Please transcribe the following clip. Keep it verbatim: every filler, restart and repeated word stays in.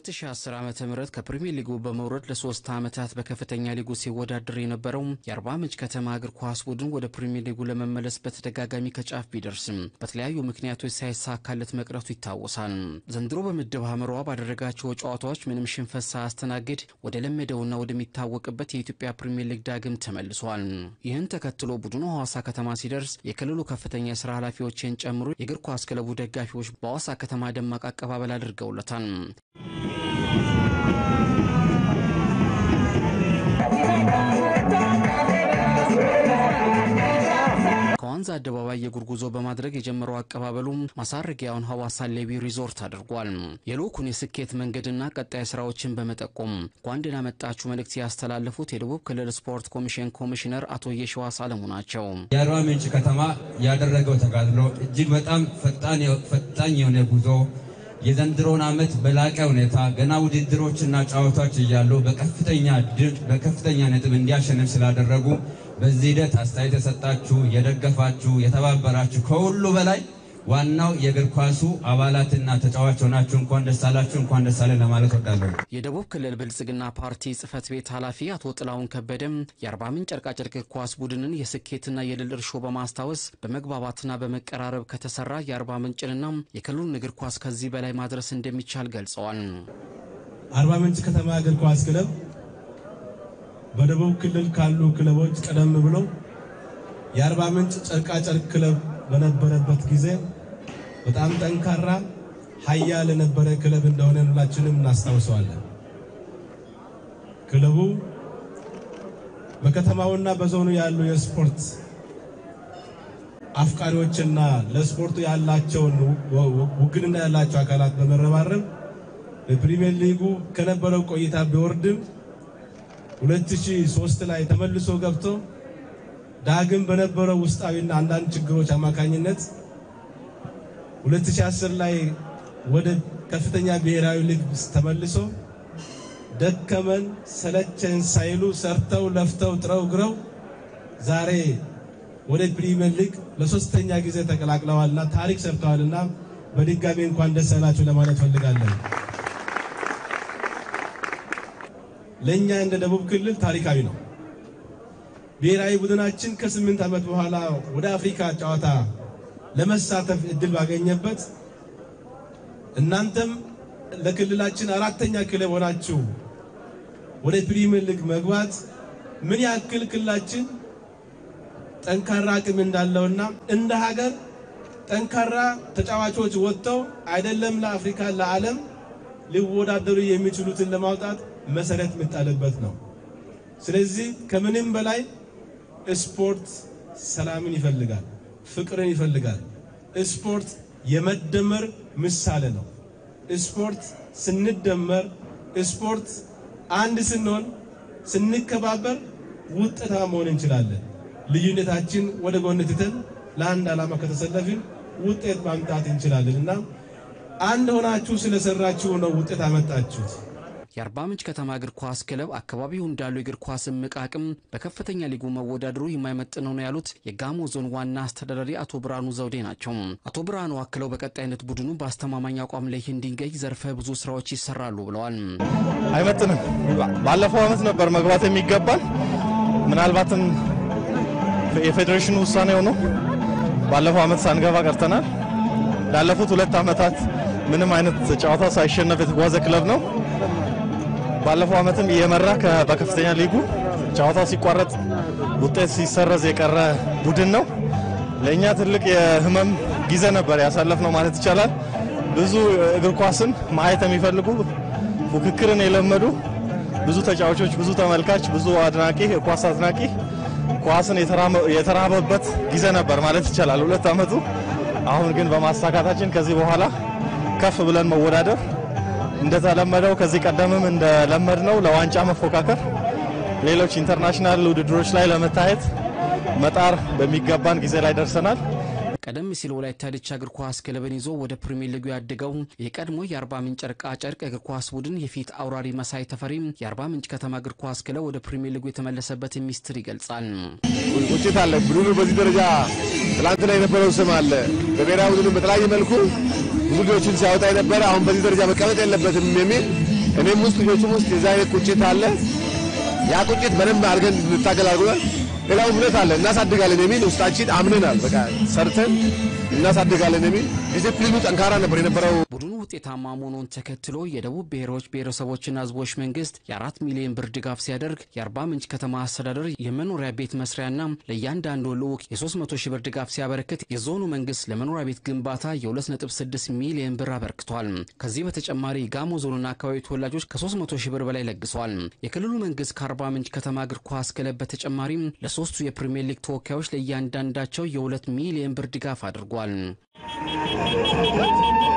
በ2010 ዓመተ ምህረት ከፕሪሚየር ሊጉ በመውረድ ለሶስት ዓመታት በከፍተኛ ሊጉ ሲወዳደር የነበረው የአርባ ምንጭ ከተማ እግር ኳስ ቡድን ወደ ፕሪሚየር ሊጉ ለመመለስ በተደጋጋሚ ከጫፍ ቢደርስም በተለያዩ ምክንያቶች ሳይሳካለት መቅረቱ ይታወሳል። ዘንድሮ በምድብ ሀመሯ ባደረጋቸው ጨዋታዎች ምንም ሽንፈት ሳያስተናግድ ወደ ለመደውና ወደሚታወቅበት የኢትዮጵያ ፕሪሚየር ሊግ ዳግም ተመልሷል። ይህን ተከትሎ ቡድኑ ሐዋሳ ከተማ ሲደርስ የክልሉ ከፍተኛ የሥራ ኃላፊዎችን ጨምሮ የእግር ኳስ ክለቡ ደጋፊዎች በሐዋሳ ከተማ ደማቅ አቀባበል አድርገውለታል። ከዋንዛ አደባባይ የጉርጉዞ በማድረግ የጀመረው አቀባበሉ ማሳረጊያውን ሐዋሳ ሌቢ ሪዞርት አድርጓል። የልዑኩን የስኬት መንገድና ቀጣይ ስራዎችን በመጠቆም ጓንደና መጣችሁ መልእክት ያስተላለፉት የደቡብ ክልል ስፖርት ኮሚሽን ኮሚሽነር አቶ የሽዋስ አለሙ ናቸው። የአርባ ምንጭ ከተማ ያደረገው ተጋድሎ እጅግ በጣም ፈጣን ፈጣን የሆነ ጉዞ የዘንድሮን ዓመት በላቀ ሁኔታ ገና ውድድሮችና ጨዋታዎች እያሉ በከፍተኛ ድል በከፍተኛ ነጥብ እንዲያሸንፍ ስላደረጉ በዚህ ሂደት አስተያየት ተሰጣችሁ የደገፋችሁ የተባበራችሁ ከሁሉ በላይ ዋናው የእግር ኳሱ አባላትና ተጫዋቾች ሆናችሁ እንኳን ደስ አላችሁ እንኳን ደስ አለን ለማለት ወዳለሁ። የደቡብ ክልል ብልጽግና ፓርቲ ጽፈት ቤት ኃላፊ አቶ ጥላውን ከበደም የአርባ ምንጭ ጨርቃጨርቅ ኳስ ቡድንን የስኬትና የድል እርሾ በማስታወስ በመግባባትና በመቀራረብ ከተሰራ የአርባ ምንጭንና የክልሉን እግር ኳስ ከዚህ በላይ ማድረስ እንደሚቻል ገልጸዋል። አርባ ምንጭ ከተማ እግር ኳስ ክለብ በደቡብ ክልል ካሉ ክለቦች ቀደም ብሎ የአርባ ምንጭ ጨርቃጨርቅ ክለብ በነበረበት ጊዜ በጣም ጠንካራ ኃያል የነበረ ክለብ እንደሆነ ሁላችንም እናስታውሳለን። ክለቡ በከተማውና በዞኑ ያሉ የስፖርት አፍቃሪዎችና ለስፖርቱ ያላቸውን ውግንና ያላቸው አካላት በመረባረብ በፕሪሚየር ሊጉ ከነበረው ቆይታ ቢወርድም ሁለት ሺህ ሶስት ላይ ተመልሶ ገብቶ ዳግም በነበረው ውስጣዊና አንዳንድ ችግሮች አማካኝነት ሁለት ሺህ አስር ላይ ወደ ከፍተኛ ብሔራዊ ሊግ ተመልሶ ደከመን ሰለቸን ሳይሉ ሰርተው ለፍተው ጥረው ግረው ዛሬ ወደ ፕሪሚየር ሊግ ለሶስተኛ ጊዜ ተቀላቅለዋልና ታሪክ ሰርተዋልና በድጋሚ እንኳን ደስ አላችሁ ለማለት ፈልጋለሁ። ለኛ እንደ ደቡብ ክልል ታሪካዊ ነው። ብሔራዊ ቡድናችን ከስምንት ዓመት በኋላ ወደ አፍሪካ ጨዋታ ለመሳተፍ እድል ባገኘበት እናንተም ለክልላችን አራተኛ ክለብ ሆናችሁ ወደ ፕሪሚየር ሊግ መግባት ምን ያክል ክልላችን ጠንካራ አቅም እንዳለውና እንደ ሀገር ጠንካራ ተጫዋቾች ወጥተው አይደለም ለአፍሪካ ለዓለም ሊወዳደሩ የሚችሉትን ለማውጣት መሰረት መጣለበት ነው። ስለዚህ ከምንም በላይ ስፖርት ሰላምን ይፈልጋል፣ ፍቅርን ይፈልጋል። ስፖርት የመደመር ምሳሌ ነው። ስፖርት ስንደመር ስፖርት አንድ ስንሆን ስንከባበር ውጤታማ መሆን እንችላለን። ልዩነታችን ወደ ጎን ትተን ለአንድ ዓላማ ከተሰለፍን ውጤት ማምጣት እንችላለንና አንድ ሆናችሁ ስለሰራችሁ ነው ውጤት አመጣችሁት። የአርባ ምንጭ ከተማ እግር ኳስ ክለብ አካባቢው እንዳሉ እግር ኳስ ምቃቅም በከፍተኛ ሊጉ መወዳደሩ የማይመጥነው ነው ያሉት የጋሞ ዞን ዋና አስተዳዳሪ አቶ ብራኑ ዘውዴ ናቸው። አቶ ብራኑ አክለው በቀጣይነት ቡድኑ በአስተማማኝ አቋም ላይ እንዲገኝ ዘርፈ ብዙ ስራዎች ይሰራሉ ብለዋል። አይመጥንም። ባለፈው አመት ነበር መግባት የሚገባል። ምናልባትም የፌዴሬሽኑ ውሳኔ ሆኖ ባለፈው አመት ሳንገባ ቀርተናል። ላለፉት ሁለት አመታት ምንም አይነት ጨዋታ ሳይሸነፍ የተጓዘ ክለብ ነው። ባለፈው አመትም የመራ በከፍተኛ ሊጉ ጨዋታ ሲቋረጥ ውጤት ሲሰረዝ የቀረ ቡድን ነው። ለኛ ትልቅ የህመም ጊዜ ነበር ያሳለፍነው ማለት ይቻላል። ብዙ እግር ኳስን ማየት የሚፈልጉ ፉክክርን የለመዱ ብዙ ተጫዋቾች፣ ብዙ ተመልካች፣ ብዙ አድናቂ ኳስ አድናቂ ኳስን የተራበበት ጊዜ ነበር ማለት ይቻላል ሁለት አመቱ። አሁን ግን በማሳካታችን ከዚህ በኋላ ከፍ ብለን መወዳደር እንደተለመደው ከዚህ ቀደምም እንደለመድነው ለዋንጫ መፎካከር ሌሎች ኢንተርናሽናል ውድድሮች ላይ ለመታየት መጣር በሚገባን ጊዜ ላይ ደርሰናል። ቀደም ሲል ወላይታ ዲቻ እግር ኳስ ክለብን ይዞ ወደ ፕሪሚየር ሊጉ ያደገው የቀድሞ የአርባ ምንጭ ጨርቃጨርቅ እግር ኳስ ቡድን የፊት አውራሪ መሳይ ተፈሪ የአርባ ምንጭ ከተማ እግር ኳስ ክለብ ወደ ፕሪሚየር ሊጉ የተመለሰበት ሚስጥር ይገልጻል። ውጤት አለ ቡድኑ በዚህ ደረጃ ትላንት ላይ የነበረው ስም አለ በብሔራዊ ቡድኑ በተለያየ መልኩ ብዙ ልጆችን ሲያወጣ የነበረ አሁን በዚህ ደረጃ መቀመጥ የለበትም የሚል እኔም ውስጥ ልጆቹም ውስጥ የዛ አይነት ቁጭት አለ። ያ ቁጭት በደንብ አድርገን እንታገል አድርገን ሌላው እምነት አለ እናሳድጋለን የሚል ውስጣችን አምነናል። በቃ ሰርተን እናሳድጋለን የሚል ዲሲፕሊኑ ጠንካራ ነበር የነበረው። ቡድኑ ውጤታማ መሆኑን ተከትሎ የደቡብ ብሔሮች ብሔረሰቦችና ሕዝቦች መንግስት የአራት ሚሊዮን ብር ድጋፍ ሲያደርግ የአርባ ምንጭ ከተማ አስተዳደር የመኖሪያ ቤት መስሪያና ለእያንዳንዱ ልዑክ የሶስት መቶ ሺህ ብር ድጋፍ ሲያበረክት የዞኑ መንግስት ለመኖሪያ ቤት ግንባታ የሁለት ነጥብ ስድስት ሚሊዮን ብር አበርክቷል። ከዚህ በተጨማሪ ጋሞ ዞንና አካባቢ ተወላጆች ከሶስት መቶ ሺህ ብር በላይ ለግሰዋል። የክልሉ መንግስት ከአርባ ምንጭ ከተማ እግር ኳስ ክለብ በተጨማሪም ለሶስቱ የፕሪሚየር ሊግ ተወካዮች ለእያንዳንዳቸው የሁለት ሚሊዮን ብር ድጋፍ አድርጓል።